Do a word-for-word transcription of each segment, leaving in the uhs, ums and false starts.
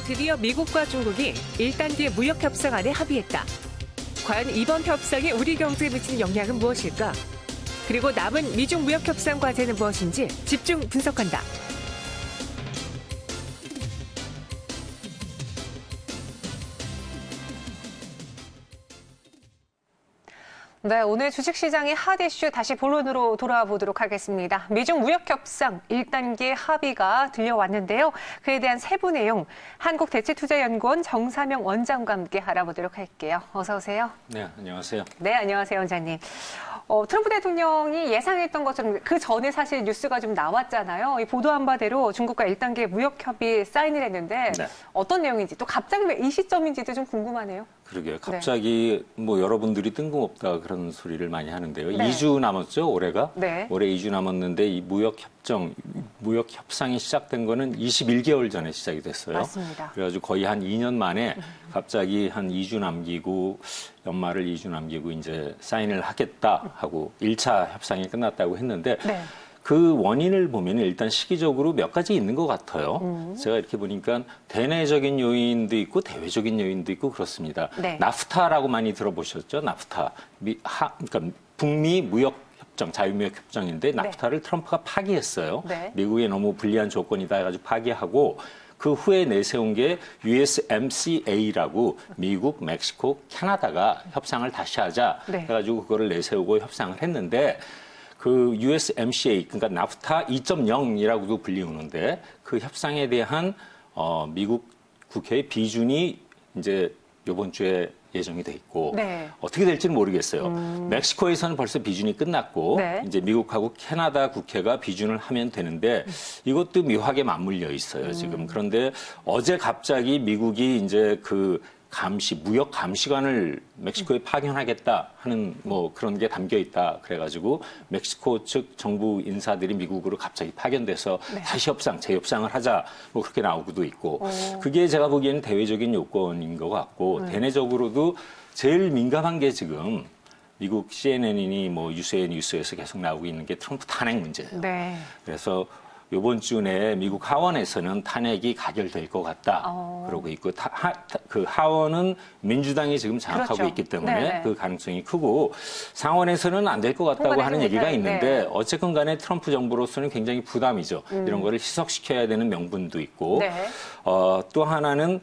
드디어 미국과 중국이 일 단계 무역 협상안에 합의했다. 과연 이번 협상이 우리 경제에 미치는 영향은 무엇일까? 그리고 남은 미중 무역 협상 과제는 무엇인지 집중 분석한다. 네, 오늘 주식시장의 핫 이슈 다시 본론으로 돌아와 보도록 하겠습니다. 미중 무역협상 일 단계 합의가 들려왔는데요. 그에 대한 세부 내용 한국대체투자연구원 정삼영 원장과 함께 알아보도록 할게요. 어서 오세요. 네, 안녕하세요. 네, 안녕하세요, 원장님. 어, 트럼프 대통령이 예상했던 것처럼 그 전에 사실 뉴스가 좀 나왔잖아요. 이 보도한 바대로 중국과 일 단계 무역협의 사인을 했는데 네. 어떤 내용인지 또 갑자기 왜 이 시점인지도 좀 궁금하네요. 그러게요. 갑자기 네. 뭐 여러분들이 뜬금없다 그런 소리를 많이 하는데요. 네. 이 주 남았죠, 올해가? 네. 올해 이 주 남았는데 이 무역협정, 무역협상이 시작된 거는 이십일 개월 전에 시작이 됐어요. 맞습니다. 그래가지고 거의 한 이 년 만에 갑자기 한 이 주 남기고 연말을 이 주 남기고 이제 사인을 하겠다 하고 일 차 협상이 끝났다고 했는데 네. 그 원인을 보면 일단 시기적으로 몇 가지 있는 것 같아요. 음. 제가 이렇게 보니까 대내적인 요인도 있고 대외적인 요인도 있고 그렇습니다. 네. 나프타라고 많이 들어보셨죠? 나프타. 미, 하, 그러니까 북미 무역 협정, 자유무역 협정인데 나프타를 네. 트럼프가 파기했어요. 네. 미국에 너무 불리한 조건이다 해가지고 파기하고 그 후에 내세운 게 유에스엠씨에이라고 미국, 멕시코, 캐나다가 협상을 다시 하자 네. 해가지고 그거를 내세우고 협상을 했는데 그 유에스엠씨에이, 그러니까 나프타 이 점 영이라고도 불리우는데 그 협상에 대한 어, 미국 국회의 비준이 이제 이번 주에 예정이 돼 있고 네. 어떻게 될지는 모르겠어요. 음. 멕시코에서는 벌써 비준이 끝났고 네. 이제 미국하고 캐나다 국회가 비준을 하면 되는데 이것도 묘하게 맞물려 있어요, 지금. 음. 그런데 어제 갑자기 미국이 이제 그 감시, 무역 감시관을 멕시코에 파견하겠다 하는 뭐 그런 게 담겨 있다. 그래가지고 멕시코 측 정부 인사들이 미국으로 갑자기 파견돼서 네. 다시 협상, 재협상을 하자 뭐 그렇게 나오고도 있고 오. 그게 제가 보기에는 대외적인 요건인 것 같고 네. 대내적으로도 제일 민감한 게 지금 미국 씨엔엔이니 뭐 유스에이 뉴스에서 계속 나오고 있는 게 트럼프 탄핵 문제예요. 네. 그래서 이번 주 내에 미국 하원에서는 탄핵이 가결될 것 같다. 어. 그러고 있고 타, 하, 그 하원은 민주당이 지금 장악하고 그렇죠. 있기 때문에 네네. 그 가능성이 크고 상원에서는 안 될 것 같다고 하는 얘기가 있는데 네. 어쨌건 간에 트럼프 정부로서는 굉장히 부담이죠. 음. 이런 거를 희석시켜야 되는 명분도 있고 네. 어, 또 하나는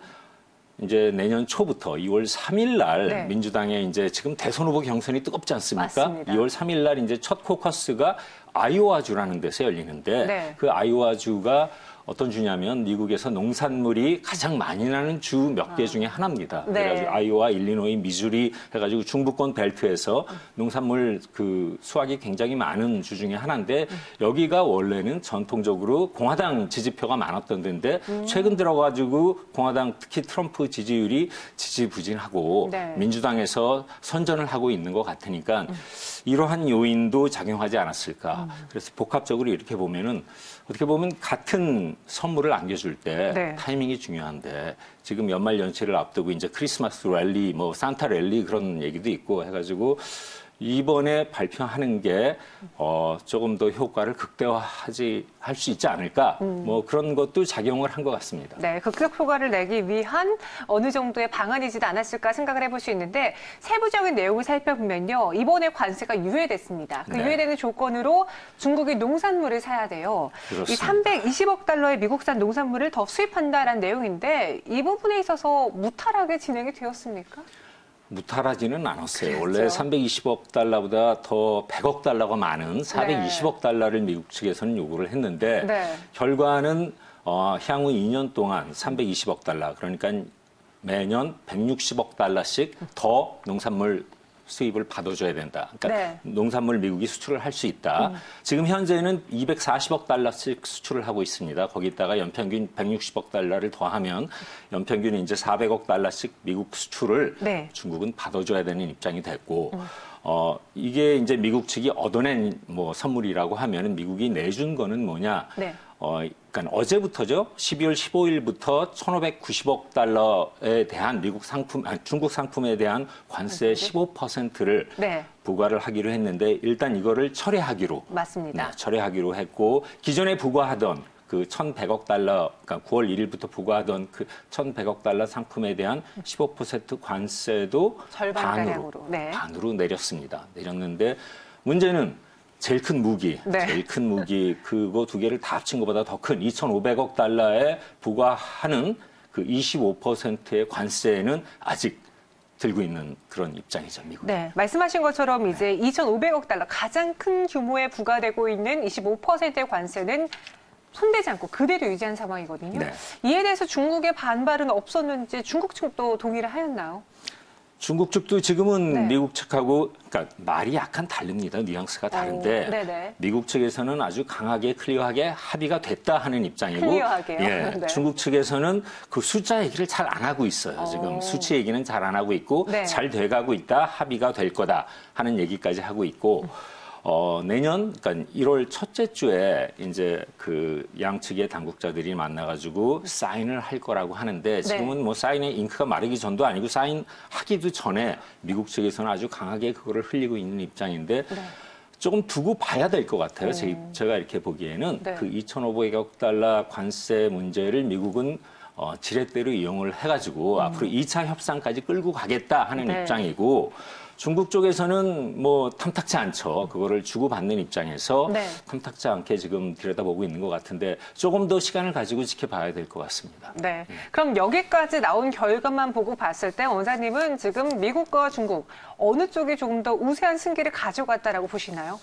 이제 내년 초부터 이월 삼일 날 네. 민주당의 이제 지금 대선 후보 경선이 뜨겁지 않습니까? 맞습니다. 이월 삼일 날 이제 첫 코커스가 아이오와주라는 데서 열리는데 네. 그 아이오와주가 어떤 주냐면 미국에서 농산물이 가장 많이 나는 주 몇 개 중에 하나입니다. 네. 그래가지고 아이오와, 일리노이, 미주리 해가지고 중부권 벨트에서 농산물 그 수확이 굉장히 많은 주 중에 하나인데 여기가 원래는 전통적으로 공화당 지지표가 많았던 데인데 음. 최근 들어가지고 공화당 특히 트럼프 지지율이 지지부진하고 네. 민주당에서 선전을 하고 있는 것 같으니까 음. 이러한 요인도 작용하지 않았을까. 음. 그래서 복합적으로 이렇게 보면은 어떻게 보면 같은 선물을 안겨줄 때 네. 타이밍이 중요한데 지금 연말 연시를 앞두고 이제 크리스마스 랠리, 뭐 산타 랠리 그런 얘기도 있고 해가지고 이번에 발표하는 게 어, 조금 더 효과를 극대화하지 할 수 있지 않을까 음. 뭐 그런 것도 작용을 한 것 같습니다. 네, 극적 효과를 내기 위한 어느 정도의 방안이지도 않았을까 생각을 해볼 수 있는데 세부적인 내용을 살펴보면요. 이번에 관세가 유예됐습니다. 그 네. 유예되는 조건으로 중국이 농산물을 사야 돼요. 그렇습니다. 이 삼백이십억 달러의 미국산 농산물을 더 수입한다라는 내용인데 이 부분에 있어서 무탈하게 진행이 되었습니까? 무탈하지는 않았어요. 그렇죠. 원래 삼백이십억 달러보다 더 백억 달러가 많은 사백이십억 네. 달러를 미국 측에서는 요구를 했는데 네. 결과는 어, 향후 이 년 동안 삼백이십억 달러 그러니까 매년 백육십억 달러씩 더 농산물 수입을 받아줘야 된다. 그러니까 네. 농산물 미국이 수출을 할 수 있다. 음. 지금 현재는 이백사십억 달러씩 수출을 하고 있습니다. 거기다가 연평균 백육십억 달러를 더하면 연평균 이제 사백억 달러씩 미국 수출을 네. 중국은 받아줘야 되는 입장이 됐고 음. 어, 이게 이제 미국 측이 얻어낸 뭐 선물이라고 하면은 미국이 내준 거는 뭐냐? 네. 어, 그러니까 어제부터죠. 십이월 십오일부터 천오백구십억 달러에 대한 미국 상품, 아니, 중국 상품에 대한 관세 십오 퍼센트를 네. 부과를 하기로 했는데 일단 이거를 철회하기로. 맞습니다. 네, 철회하기로 했고 기존에 부과하던 그 천백억 달러, 그러니까 구월 일일부터 부과하던 그 천백억 달러 상품에 대한 십오 퍼센트 관세도 반으로, 네. 반으로 내렸습니다. 내렸는데 문제는 제일 큰 무기, 네. 제일 큰 무기 그거 두 개를 다 합친 것보다 더 큰 이천오백억 달러에 부과하는 그 이십오 퍼센트의 관세는 아직 들고 있는 그런 입장이죠, 미국. 네, 말씀하신 것처럼 이제 이천오백억 달러 가장 큰 규모에 부과되고 있는 이십오 퍼센트의 관세는 손대지 않고 그대로 유지한 상황이거든요. 네. 이에 대해서 중국의 반발은 없었는지 중국 측도 동의를 하였나요? 중국 측도 지금은 네. 미국 측하고 그러니까 말이 약간 다릅니다. 뉘앙스가 다른데 오, 네네. 미국 측에서는 아주 강하게 클리어하게 합의가 됐다 하는 입장이고 클리어하게요? 예, 네. 중국 측에서는 그 숫자 얘기를 잘 안 하고 있어요. 오. 지금 수치 얘기는 잘 안 하고 있고 네. 잘 돼가고 있다, 합의가 될 거다 하는 얘기까지 하고 있고 어, 내년, 그러니까 일월 첫째 주에 이제 그 양측의 당국자들이 만나가지고 사인을 할 거라고 하는데 지금은 네. 뭐 사인의 잉크가 마르기 전도 아니고 사인하기도 전에 미국 측에서는 아주 강하게 그거를 흘리고 있는 입장인데 네. 조금 두고 봐야 될 것 같아요. 제, 제가 이렇게 보기에는 네. 그 이천오백억 달러 관세 문제를 미국은 어, 지렛대로 이용을 해가지고 음. 앞으로 이 차 협상까지 끌고 가겠다 하는 네. 입장이고 중국 쪽에서는 뭐 탐탁치 않죠. 그거를 주고받는 입장에서 네. 탐탁치 않게 지금 들여다보고 있는 것 같은데 조금 더 시간을 가지고 지켜봐야 될 것 같습니다. 네. 그럼 여기까지 나온 결과만 보고 봤을 때 원사님은 지금 미국과 중국 어느 쪽이 조금 더 우세한 승기를 가져갔다라고 보시나요?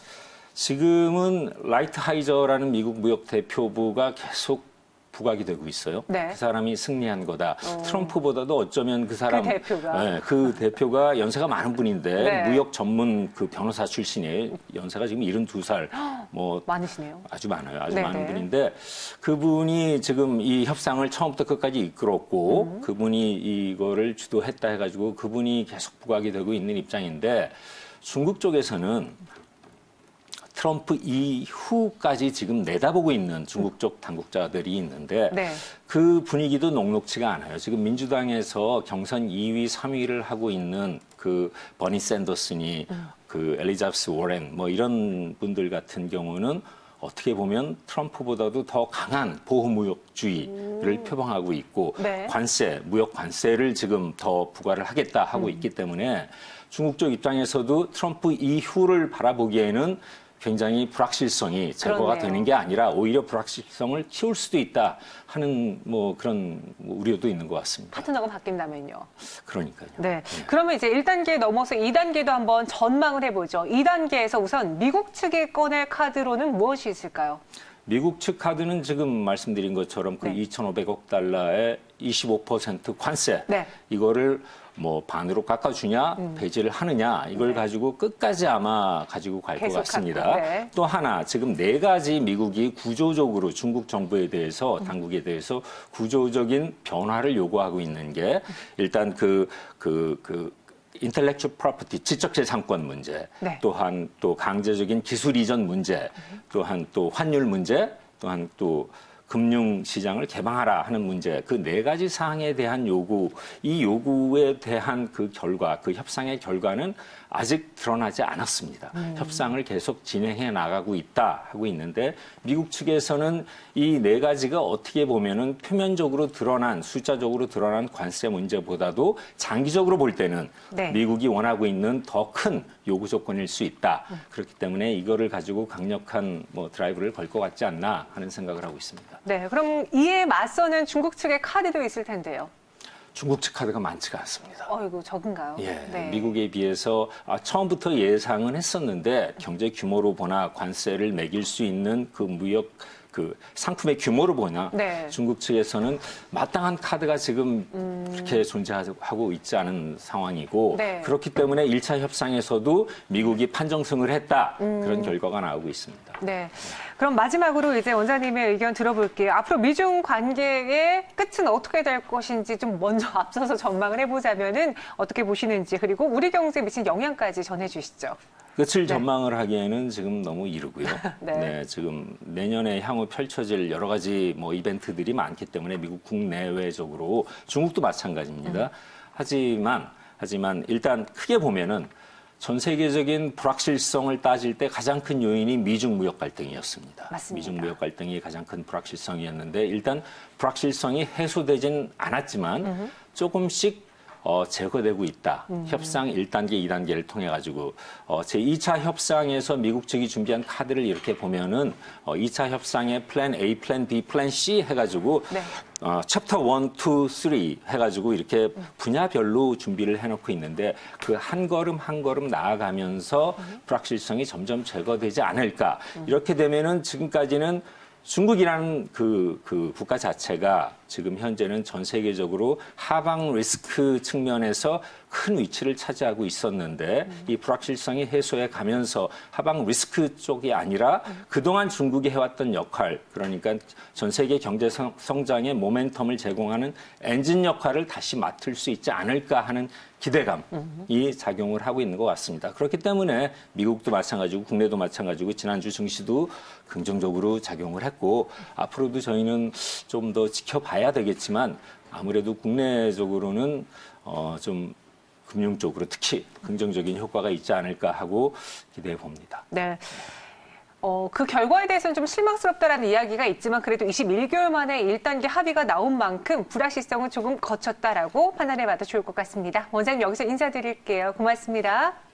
지금은 라이트 하이저라는 미국 무역 대표부가 계속 부각이 되고 있어요. 네. 그 사람이 승리한 거다. 어. 트럼프보다도 어쩌면 그 사람, 그 대표가, 네, 그 대표가 연세가 많은 분인데 네. 무역 전문 그 변호사 출신이에요. 연세가 지금 일흔두 살, 뭐 많으시네요. 아주 많아요. 아주 네네. 많은 분인데 그분이 지금 이 협상을 처음부터 끝까지 이끌었고 음. 그분이 이거를 주도했다 해가지고 그분이 계속 부각이 되고 있는 입장인데 중국 쪽에서는 트럼프 이후까지 지금 내다보고 있는 중국 쪽 당국자들이 있는데 네. 그 분위기도 녹록치가 않아요. 지금 민주당에서 경선 이 위, 삼 위를 하고 있는 그 버니 샌더슨이 음. 그 엘리자베스 워렌 뭐 이런 분들 같은 경우는 어떻게 보면 트럼프보다도 더 강한 보호무역주의를 음. 표방하고 있고 네. 관세, 무역 관세를 지금 더 부과를 하겠다 하고 음. 있기 때문에 중국 쪽 입장에서도 트럼프 이후를 바라보기에는 굉장히 불확실성이 제거가 그렇네요. 되는 게 아니라 오히려 불확실성을 키울 수도 있다 하는 뭐 그런 우려도 있는 것 같습니다. 파트너가 바뀐다면요. 그러니까요. 네. 네. 그러면 이제 일 단계 넘어서 이 단계도 한번 전망을 해보죠. 이 단계에서 우선 미국 측이 꺼낼 카드로는 무엇이 있을까요? 미국 측 카드는 지금 말씀드린 것처럼 그 네. 이천오백억 달러의 이십오 퍼센트 관세 네. 이거를 뭐 반으로 깎아주냐 음. 배제를 하느냐 이걸 네. 가지고 끝까지 아마 가지고 갈 것 같습니다. 네. 또 하나 지금 네 가지 미국이 구조적으로 중국 정부에 대해서 음. 당국에 대해서 구조적인 변화를 요구하고 있는 게 일단 그 그 그 인텔렉츄얼 프로퍼티 지적재산권 문제 네. 또한 또 강제적인 기술 이전 문제 음. 또한 또 환율 문제 또한 또 금융시장을 개방하라 하는 문제, 그 네 가지 사항에 대한 요구, 이 요구에 대한 그 결과, 그 협상의 결과는 아직 드러나지 않았습니다. 음. 협상을 계속 진행해 나가고 있다 하고 있는데 미국 측에서는 이 네 가지가 어떻게 보면은 표면적으로 드러난, 숫자적으로 드러난 관세 문제보다도 장기적으로 볼 때는 네. 미국이 원하고 있는 더 큰 요구 조건일 수 있다. 음. 그렇기 때문에 이거를 가지고 강력한 뭐 드라이브를 걸 것 같지 않나 하는 생각을 하고 있습니다. 네, 그럼 이에 맞서는 중국 측의 카드도 있을 텐데요. 중국 측 카드가 많지가 않습니다. 어이구, 적은가요? 예, 네. 미국에 비해서 아, 처음부터 예상은 했었는데 경제 규모로 보나 관세를 매길 수 있는 그 무역 그 상품의 규모로 보나 네. 중국 측에서는 마땅한 카드가 지금 음... 그렇게 존재하고 있지 않은 상황이고 네. 그렇기 때문에 일 차 협상에서도 미국이 판정승을 했다 음... 그런 결과가 나오고 있습니다. 네. 그럼 마지막으로 이제 원장님의 의견 들어볼게요. 앞으로 미중 관계의 끝은 어떻게 될 것인지 좀 먼저 앞서서 전망을 해보자면은 어떻게 보시는지 그리고 우리 경제에 미친 영향까지 전해주시죠. 끝을 네. 전망을 하기에는 지금 너무 이르고요. 네. 네, 지금 내년에 향후 펼쳐질 여러 가지 뭐 이벤트들이 많기 때문에 미국 국내외적으로 중국도 마찬가지입니다. 음. 하지만 하지만 일단 크게 보면은 전 세계적인 불확실성을 따질 때 가장 큰 요인이 미중 무역 갈등이었습니다. 맞습니다. 미중 무역 갈등이 가장 큰 불확실성이었는데 일단 불확실성이 해소되진 않았지만 음흠. 조금씩 어, 제거되고 있다. 음. 협상 일 단계, 이 단계를 통해 가지고 어, 제이 차 협상에서 미국 측이 준비한 카드를 이렇게 보면은 어, 이 차 협상에 플랜 A, 플랜 B, 플랜 C 해가지고 네. 어, 챕터 일, 이, 삼 해가지고 이렇게 분야별로 준비를 해놓고 있는데 그 한 걸음 한 걸음 나아가면서 음. 불확실성이 점점 제거되지 않을까. 음. 이렇게 되면은 지금까지는 중국이라는 그, 그 국가 자체가 지금 현재는 전 세계적으로 하방 리스크 측면에서 큰 위치를 차지하고 있었는데 음. 이 불확실성이 해소해 가면서 하방 리스크 쪽이 아니라 음. 그동안 중국이 해왔던 역할, 그러니까 전 세계 경제 성장의 모멘텀을 제공하는 엔진 역할을 다시 맡을 수 있지 않을까 하는 기대감이 음. 작용을 하고 있는 것 같습니다. 그렇기 때문에 미국도 마찬가지고 국내도 마찬가지고 지난주 증시도 긍정적으로 작용을 했고 앞으로도 저희는 좀 더 지켜봐야 되겠지만 아무래도 국내적으로는 어, 좀 금융 쪽으로 특히 긍정적인 효과가 있지 않을까 하고 기대해 봅니다. 네. 어, 그 결과에 대해서는 좀 실망스럽다라는 이야기가 있지만 그래도 이십일 개월 만에 일 단계 합의가 나온 만큼 불확실성은 조금 거쳤다라고 판단해봐도 좋을 것 같습니다. 원장님 여기서 인사드릴게요. 고맙습니다.